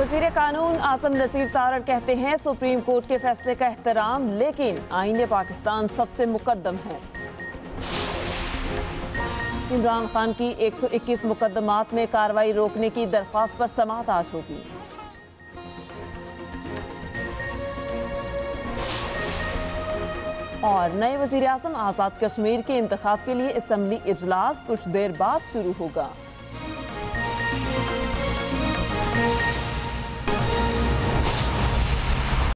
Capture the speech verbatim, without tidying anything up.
वज़ीर कानून आसम नसीर तारड़ कहते हैं सुप्रीम कोर्ट के फैसले का एहतराम, लेकिन आईन पाकिस्तान सबसे मुकद्दम है। इमरान खान की एक सौ इक्कीस मुकदमात में कार्रवाई रोकने की दरख्वास्त पर समाअत आज होगी। और नए वज़ीर आज़म आज़ाद कश्मीर के इंतखाब के लिए असम्बली इजलास कुछ देर बाद शुरू होगा।